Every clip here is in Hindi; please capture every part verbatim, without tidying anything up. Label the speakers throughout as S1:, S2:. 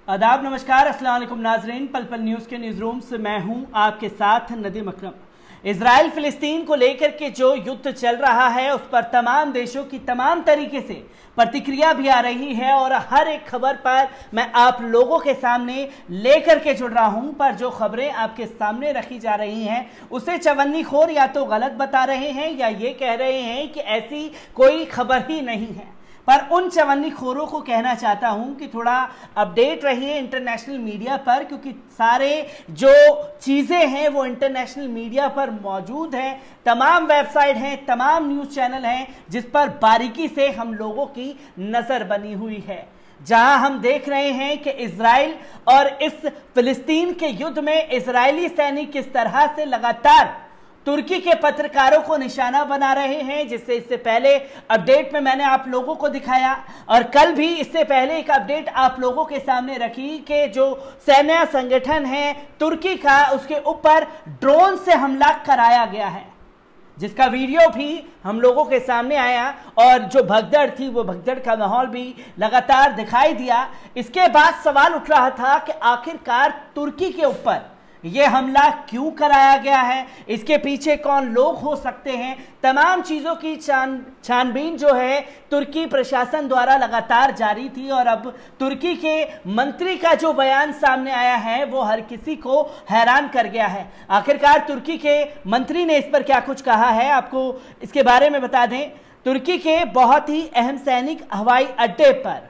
S1: आदाब, नमस्कार, अस्सलाम वालेकुम नाजरीन। पल पल न्यूज़ के न्यूज़ रूम से मैं हूं आपके साथ नदीम अकरम। इजराइल फिलिस्तीन को लेकर के जो युद्ध चल रहा है उस पर तमाम देशों की तमाम तरीके से प्रतिक्रिया भी आ रही है और हर एक खबर पर मैं आप लोगों के सामने लेकर के जुड़ रहा हूं। पर जो खबरें आपके सामने रखी जा रही हैं उसे चवन्नीखोर या तो गलत बता रहे हैं या ये कह रहे हैं कि ऐसी कोई खबर ही नहीं है। पर उन चवन्नीखोरों को कहना चाहता हूं कि थोड़ा अपडेट रहिए इंटरनेशनल मीडिया पर, क्योंकि सारे जो चीज़ें हैं वो इंटरनेशनल मीडिया पर मौजूद हैं। तमाम वेबसाइट हैं, तमाम न्यूज़ चैनल हैं जिस पर बारीकी से हम लोगों की नज़र बनी हुई है, जहां हम देख रहे हैं कि इजराइल और इस फिलिस्तीन के युद्ध में इजरायली सैनिक किस तरह से लगातार तुर्की के पत्रकारों को निशाना बना रहे हैं, जिससे इससे पहले अपडेट में मैंने आप लोगों को दिखाया और कल भी इससे पहले एक अपडेट आप लोगों के सामने रखी कि जो सैन्य संगठन है तुर्की का, उसके ऊपर ड्रोन से हमला कराया गया है, जिसका वीडियो भी हम लोगों के सामने आया और जो भगदड़ थी वो भगदड़ का माहौल भी लगातार दिखाई दिया। इसके बाद सवाल उठ रहा था कि आखिरकार तुर्की के ऊपर ये हमला क्यों कराया गया है, इसके पीछे कौन लोग हो सकते हैं। तमाम चीज़ों की छान छानबीन जो है तुर्की प्रशासन द्वारा लगातार जारी थी और अब तुर्की के मंत्री का जो बयान सामने आया है वो हर किसी को हैरान कर गया है। आखिरकार तुर्की के मंत्री ने इस पर क्या कुछ कहा है, आपको इसके बारे में बता दें। तुर्की के बहुत ही अहम सैनिक हवाई अड्डे पर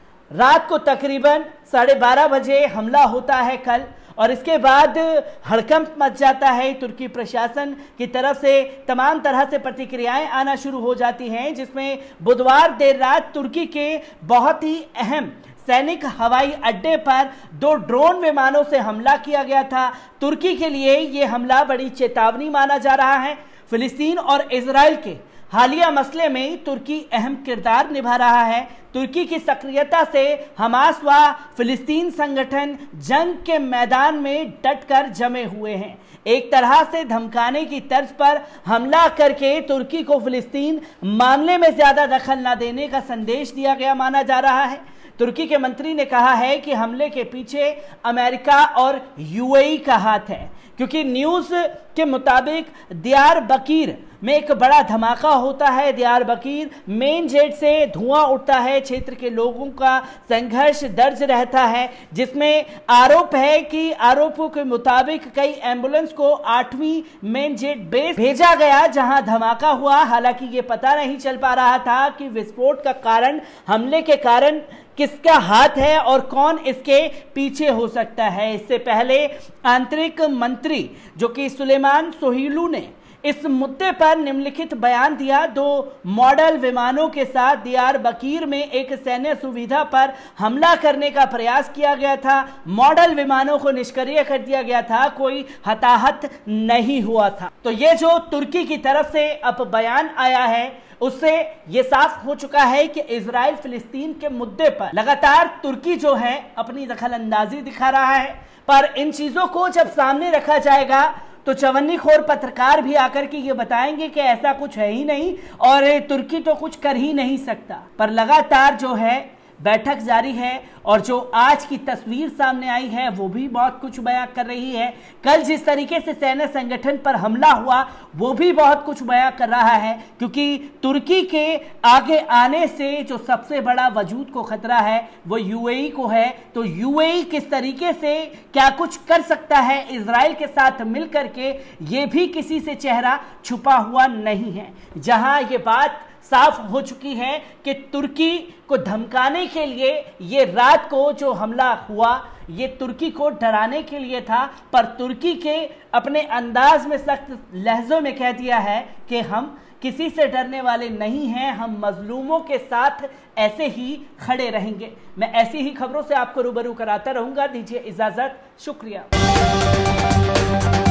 S1: रात को तकरीबन साढ़े बारह बजे हमला होता है कल, और इसके बाद हड़कंप मच जाता है। तुर्की प्रशासन की तरफ से तमाम तरह से प्रतिक्रियाएं आना शुरू हो जाती हैं, जिसमें बुधवार देर रात तुर्की के बहुत ही अहम सैनिक हवाई अड्डे पर दो ड्रोन विमानों से हमला किया गया था। तुर्की के लिए ये हमला बड़ी चेतावनी माना जा रहा है। फिलिस्तीन और इजराइल के हालिया मसले में तुर्की अहम किरदार निभा रहा है। तुर्की की सक्रियता से हमास व फिलिस्तीन संगठन जंग के मैदान में डटकर जमे हुए हैं। एक तरह से धमकाने की तर्ज पर हमला करके तुर्की को फिलिस्तीन मामले में ज्यादा दखल न देने का संदेश दिया गया माना जा रहा है। तुर्की के मंत्री ने कहा है कि हमले के पीछे अमेरिका और यूएई का हाथ है, क्योंकि न्यूज़ के मुताबिक दियारबकीर में एक बड़ा धमाका होता है। दियारबकीर मेन जेट से धुआं उठता है, क्षेत्र के लोगों का संघर्ष दर्ज रहता है, जिसमें आरोप है कि आरोपों के मुताबिक कई एम्बुलेंस को आठवीं मेन जेट बेस भेजा गया जहां धमाका हुआ। हालांकि ये पता नहीं चल पा रहा था कि विस्फोट का कारण, हमले के कारण किसका हाथ है और कौन इसके पीछे हो सकता है। इससे पहले आंतरिक मंत्री जो कि सुलेमान सोहिलू ने इस मुद्दे पर निम्नलिखित बयान दिया। दो मॉडल विमानों के साथ दियारबकीर में एक सैन्य सुविधा पर हमला करने का प्रयास किया गया था। मॉडल विमानों को निष्क्रिय कर दिया गया था, कोई हताहत नहीं हुआ था। तो ये जो तुर्की की तरफ से अब बयान आया है उससे ये साफ हो चुका है कि इजराइल फिलिस्तीन के मुद्दे पर लगातार तुर्की जो है अपनी दखल अंदाजी दिखा रहा है। पर इन चीजों को जब सामने रखा जाएगा तो चवन्नीखोर पत्रकार भी आकर के ये बताएंगे कि ऐसा कुछ है ही नहीं और तुर्की तो कुछ कर ही नहीं सकता। पर लगातार जो है बैठक जारी है और जो आज की तस्वीर सामने आई है वो भी बहुत कुछ बयां कर रही है। कल जिस तरीके से सैन्य संगठन पर हमला हुआ वो भी बहुत कुछ बयां कर रहा है, क्योंकि तुर्की के आगे आने से जो सबसे बड़ा वजूद को खतरा है वो यूएई को है। तो यूएई किस तरीके से क्या कुछ कर सकता है इजराइल के साथ मिलकर के, ये भी किसी से चेहरा छुपा हुआ नहीं है। जहां ये बात साफ हो चुकी है कि तुर्की को धमकाने के लिए ये रात को जो हमला हुआ ये तुर्की को डराने के लिए था, पर तुर्की के अपने अंदाज में सख्त लहजों में कह दिया है कि हम किसी से डरने वाले नहीं हैं, हम मजलूमों के साथ ऐसे ही खड़े रहेंगे। मैं ऐसी ही खबरों से आपको रूबरू कराता रहूंगा। दीजिए इजाजत, शुक्रिया।